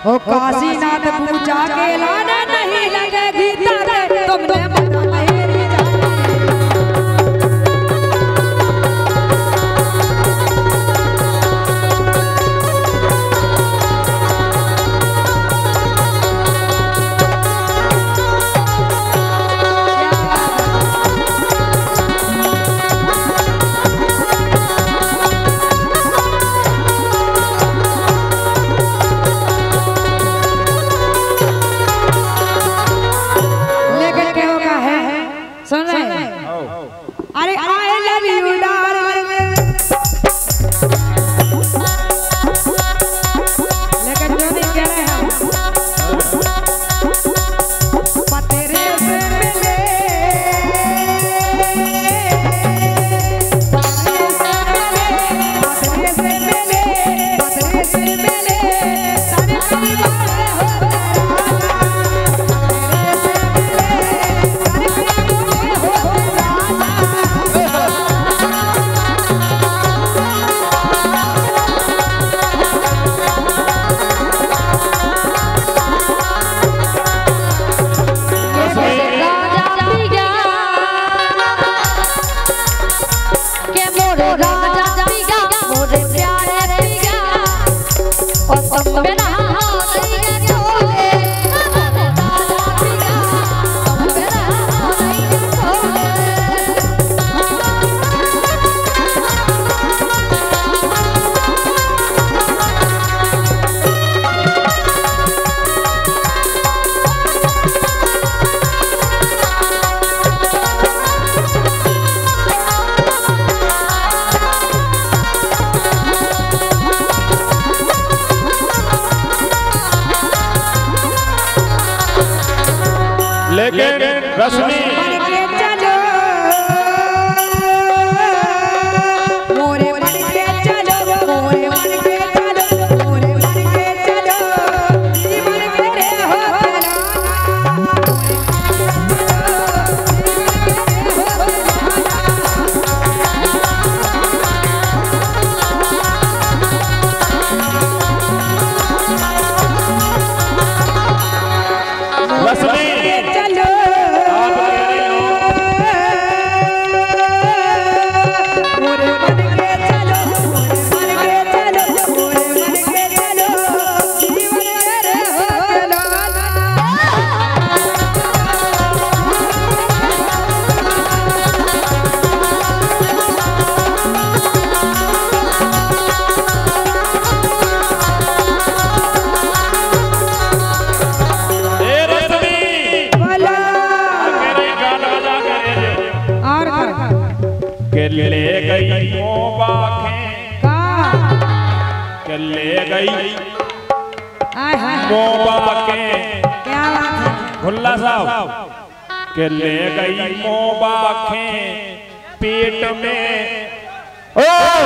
ओ काशीनाथ पूजा के लाने नहीं लगेगी तारे तुमने मना मेरी अरे आई लव यू डार्लिंग लेकिन जो नहीं कह रहे हैं पतेरे से मिले पतेरे से मिले पतेरे से मिले सारे परिवार हो लेकिन रश्मि मोरे मन के चलो मोरे मन के चलो मोरे मन के चलो जीवन मेरे हो रश्मि ले गई मोबाखें के ले गई मोबाखें क्या बात है भुल्ला साहब के ले गई मोबाखें पेट में ओ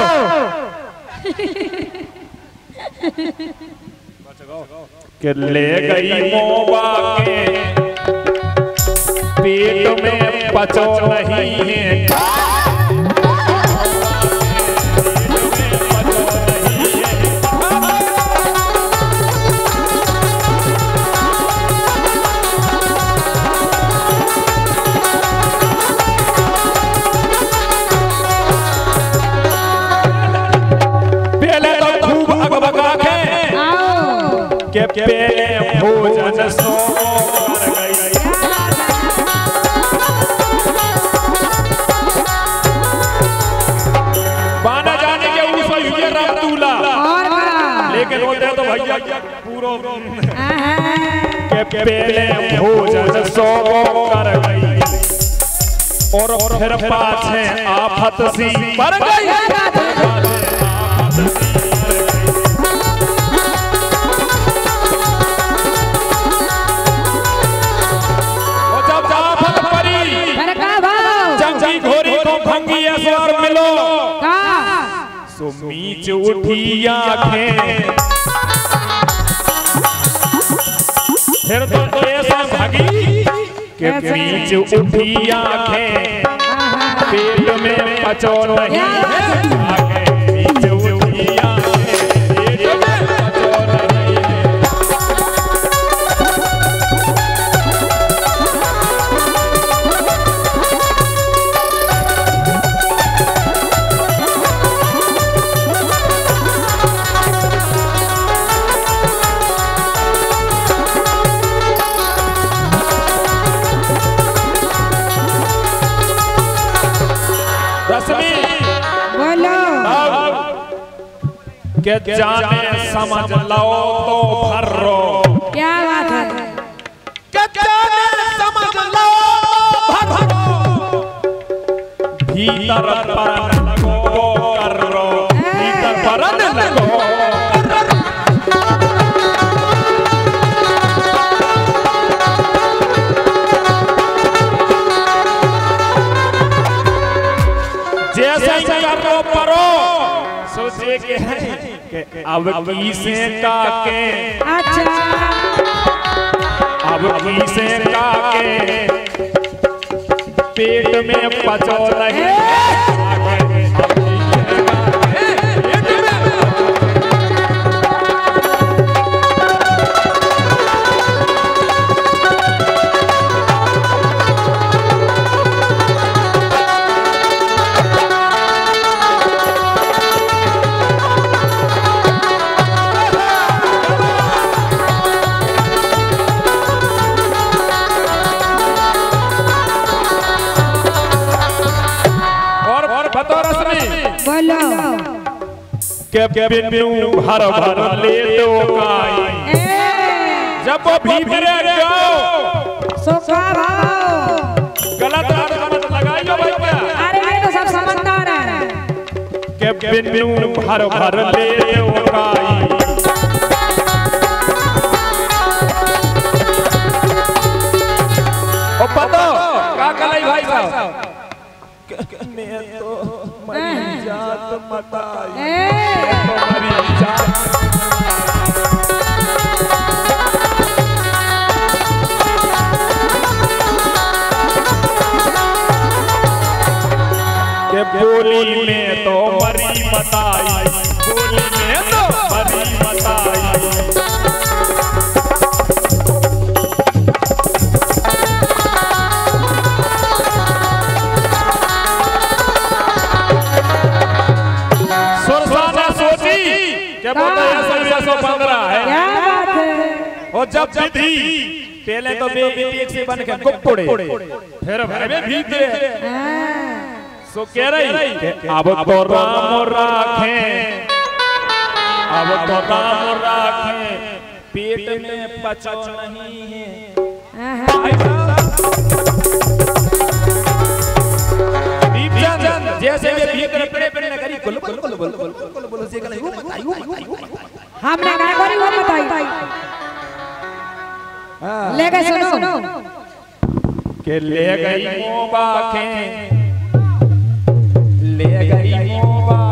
के ले गई मोबाखें पेट में पचो नहीं है के पहले भोजन सो कर गई बाना जाने के उस ये रामतूला लेकिन होते तो भैया पूरा के पहले भोजन सो कर गई और फिर पाछे आफत सी पर गई मीच उठी आंखें फिर तो ऐसा भागी कि मीच उठी आंखें पेट में पचो नहीं है मीच उठी आंखें पेट में पचो नहीं है के जाने समझ लो तो भर्रो। क्या बात है? के जाने समझ लो तो भर्रो, भीतर परन लगो कर्रो, भीतर परन लगो। जैसे करो परो सोचे के हैं अब किसे का के, अच्छा अब किसे का के पेट में पचो नहीं। बोलो के बिनु भर भर ले दो काई, जब वो भीतर जाओ सोखा भाव गलत मत लगाइयो भाई क्या। अरे ये तो सब समझदार है। के बिनु भर भर ले दो काई, ओ पतो का कलाई भाई साहब मैं तो मरी जात मताई, तो मरी जात के बोली में तो मरी मताई, बोली में तो मरी मताई। और जब विधि पहले तो एक से बन के गुप्तोड़े फिर भरे भीतरे सो कह रही कि अब तो राम राखे, अब तो राम राखे पेट में पचो नहीं है। जैसे वे भीतर पेट में करी गुल गुल गुल गुल गुल गुल से कल हमने क्या करी वो बताई। ले गए सुनो के ले गई मोबा के, ले गई मोबा